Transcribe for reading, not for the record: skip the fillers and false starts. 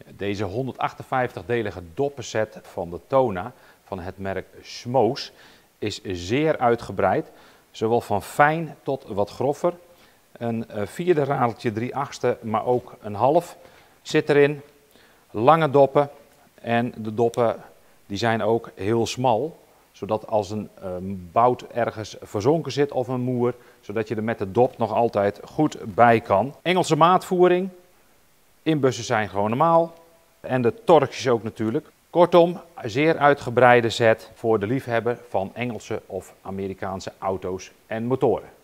Deze 158-delige doppenset van de Tona van het merk Smoos is zeer uitgebreid, zowel van fijn tot wat groffer. Een vierde radeltje 3/8, maar ook een half zit erin. Lange doppen en de doppen die zijn ook heel smal, zodat als een bout ergens verzonken zit of een moer, zodat je er met de dop nog altijd goed bij kan. Engelse maatvoering, inbussen zijn gewoon normaal en de torxjes ook natuurlijk. Kortom, een zeer uitgebreide set voor de liefhebber van Engelse of Amerikaanse auto's en motoren.